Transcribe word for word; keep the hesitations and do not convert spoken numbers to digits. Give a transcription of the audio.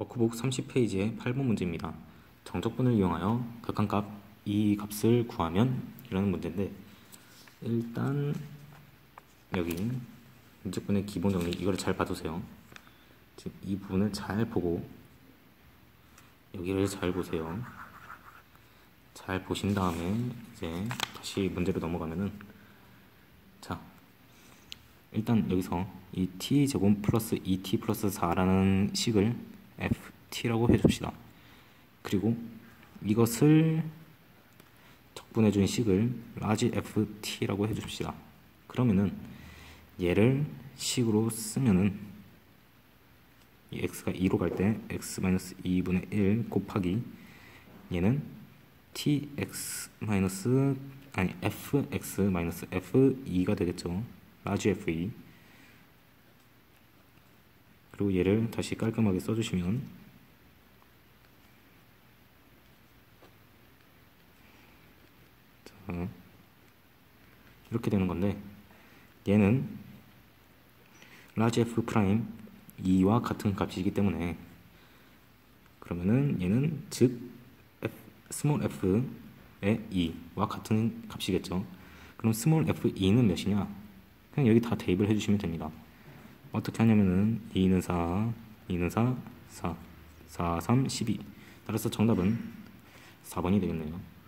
워크북 삼십 페이지의 팔 번 문제입니다. 정적분을 이용하여 극한값 이 값을 구하면 이라는 문제인데, 일단 여기 정적분의 기본 정리 이거를 잘 봐두세요. 지금 이 부분을 잘 보고 여기를 잘 보세요. 잘 보신 다음에 이제 다시 문제로 넘어가면은, 자 일단 여기서 이 t제곱 플러스 이 티 플러스 사라는 식을 ft라고 해줍시다. 그리고 이것을 적분해준 식을 라지 ft라고 해줍시다. 그러면은 얘를 식으로 쓰면은 이 x가 이로 갈 때 x 마이너스 이분의 일 곱하기 얘는 tx 마이너스 아니 fx 마이너스 에프이가 되겠죠. 라지 에프이. 그리고 얘를 다시 깔끔하게 써주시면 자, 이렇게 되는 건데, 얘는 라지 F 프라임 이와 같은 값이기 때문에, 그러면은 얘는 즉 F, 스몰 f의 이와 같은 값이겠죠. 그럼 스몰 에프이는 몇이냐? 그냥 여기 다 대입을 해주시면 됩니다. 어떻게 하냐면은 이는 사, 이는 사, 사, 사, 삼, 십이. 따라서 정답은 사 번이 되겠네요.